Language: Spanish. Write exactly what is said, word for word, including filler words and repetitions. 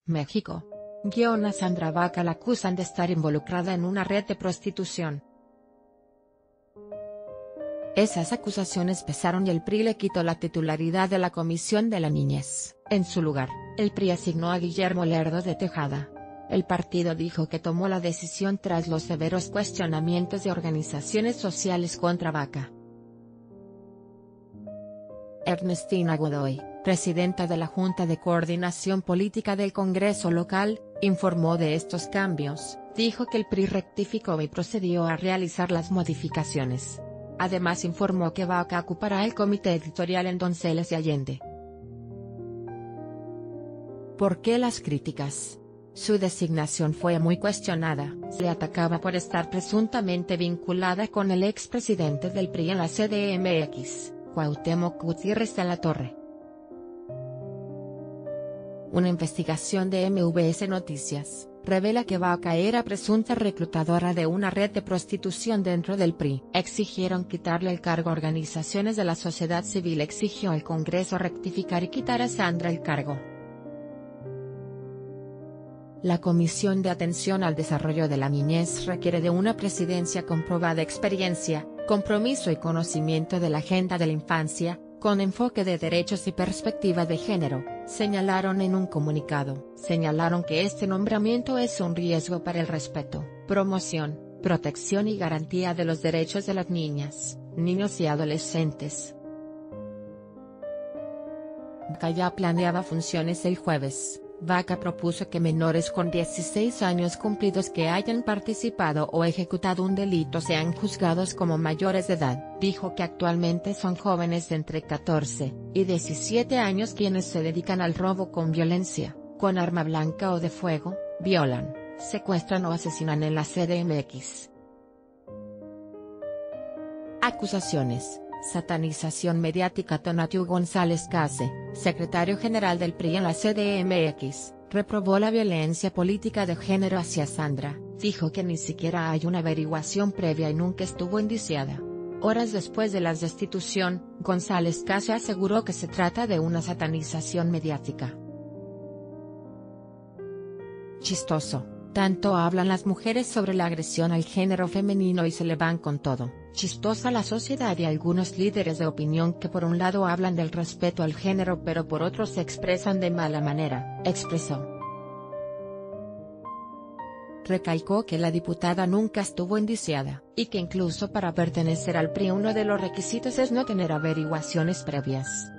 México. Guión a Sandra Vaca la acusan de estar involucrada en una red de prostitución. Esas acusaciones pesaron y el P R I le quitó la titularidad de la Comisión de la Niñez. En su lugar, el P R I asignó a Guillermo Lerdo de Tejada. El partido dijo que tomó la decisión tras los severos cuestionamientos de organizaciones sociales contra Vaca. Ernestina Godoy, presidenta de la Junta de Coordinación Política del Congreso local, informó de estos cambios, dijo que el P R I rectificó y procedió a realizar las modificaciones. Además informó que Vaca ocupará el comité editorial en Donceles y Allende. ¿Por qué las críticas? Su designación fue muy cuestionada, se le atacaba por estar presuntamente vinculada con el expresidente del P R I en la C D M X, Cuauhtémoc Gutiérrez de la Torre. Una investigación de M V S Noticias revela que Vaca era presunta reclutadora de una red de prostitución dentro del P R I. Exigieron quitarle el cargo. Organizaciones de la sociedad civil exigió al Congreso rectificar y quitar a Sandra el cargo. La Comisión de Atención al Desarrollo de la Niñez requiere de una presidencia con probada experiencia, compromiso y conocimiento de la agenda de la infancia, con enfoque de derechos y perspectiva de género, señalaron en un comunicado. Señalaron que este nombramiento es un riesgo para el respeto, promoción, protección y garantía de los derechos de las niñas, niños y adolescentes. Vaca ya planeaba funciones el jueves. Vaca propuso que menores con dieciséis años cumplidos que hayan participado o ejecutado un delito sean juzgados como mayores de edad. Dijo que actualmente son jóvenes de entre catorce y diecisiete años quienes se dedican al robo con violencia, con arma blanca o de fuego, violan, secuestran o asesinan en la C D M X. Acusaciones. Satanización mediática. Tonatiuh González Case, secretario general del P R I en la C D M X, reprobó la violencia política de género hacia Sandra, dijo que ni siquiera hay una averiguación previa y nunca estuvo indiciada. Horas después de la destitución, González Case aseguró que se trata de una satanización mediática. Chistoso. Tanto hablan las mujeres sobre la agresión al género femenino y se le van con todo. Chistosa la sociedad y algunos líderes de opinión que por un lado hablan del respeto al género pero por otro se expresan de mala manera, expresó. Recalcó que la diputada nunca estuvo indiciada, y que incluso para pertenecer al P R I uno de los requisitos es no tener averiguaciones previas.